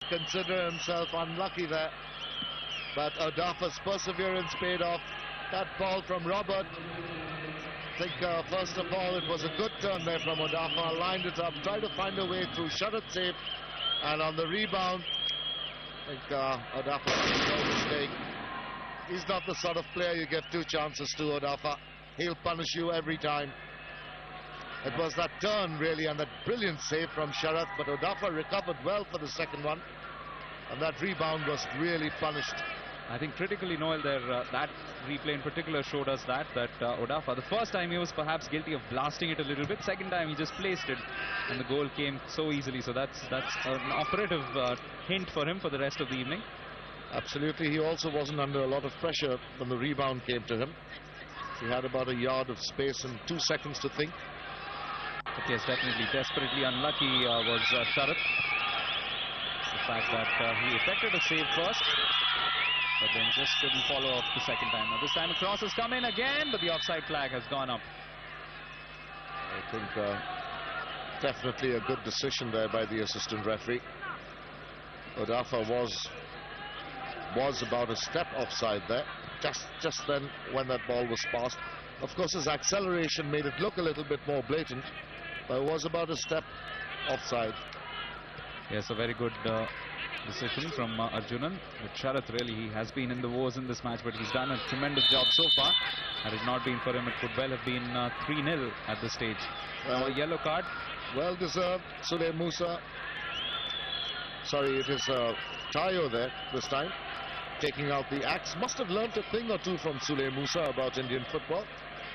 consider himself unlucky there, but Odafe's perseverance paid off. That ball from Robert, I think first of all it was a good turn there from Odafe, lined it up, tried to find a way through, Sharat safe, and on the rebound I think Odafe made no mistake. He's not the sort of player you give two chances to, Odafe. He'll punish you every time. It was that turn really and that brilliant save from Sharat, but Odafe recovered well for the second one, and that rebound was really punished. I think critically, Noel, there that replay in particular showed us that Odafe, the first time he was perhaps guilty of blasting it a little bit, second time he just placed it and the goal came so easily. So that's an operative hint for him for the rest of the evening. Absolutely. He also wasn't under a lot of pressure when the rebound came to him. He had about a yard of space and 2 seconds to think. But yes, definitely desperately unlucky was Sharat. The fact that he effected a save first, but then just couldn't follow up the second time. Now this time a cross has come in again, but the offside flag has gone up. I think definitely a good decision there by the assistant referee. Odafe was about a step offside there, just then when that ball was passed. Of course, his acceleration made it look a little bit more blatant, but it was about a step offside. Yes, a very good decision from Arjunan. With Sharat, really, he has been in the wars in this match, but he's done a tremendous job so far. Had it not been for him, it could well have been 3-0 at this stage. Now a yellow card. Well deserved. Sule Musa. Sorry, it is Tayo there this time, taking out the axe. Must have learnt a thing or two from Sule Musa about Indian football.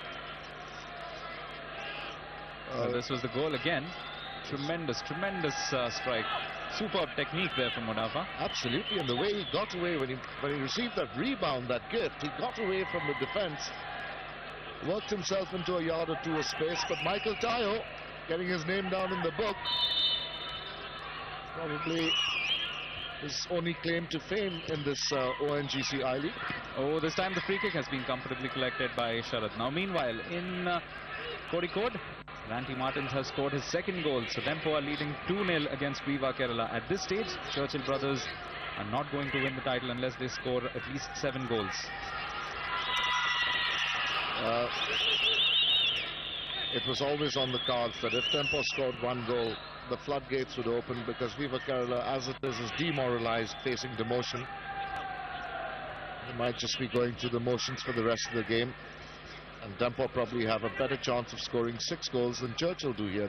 This was the goal again. Tremendous strike. Superb technique there from Odafe. Absolutely, and the way he got away when he received that rebound, that gift, he got away from the defence, worked himself into a yard or two of space. But Michael Tayo, getting his name down in the book, probably his only claim to fame in this ONGC I League. Oh, this time the free kick has been comfortably collected by Sharat. Now meanwhile, in Kozhikode, Randy Martins has scored his second goal. So Dempo are leading 2-0 against Viva Kerala. At this stage, Churchill brothers are not going to win the title unless they score at least 7 goals. It was always on the cards that if Dempo scored 1 goal, the floodgates would open, because Viva Kerala, as it is demoralized, facing demotion. They might just be going through the motions for the rest of the game. And Dempo probably have a better chance of scoring 6 goals than Churchill do here.